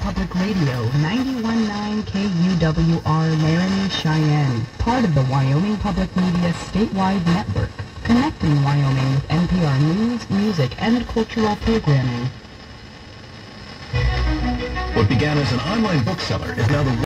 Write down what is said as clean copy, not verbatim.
Public Radio, 91.9 KUWR, Laramie, Cheyenne, part of the Wyoming Public Media statewide network, connecting Wyoming with NPR news, music, and cultural programming. What began as an online bookseller is now the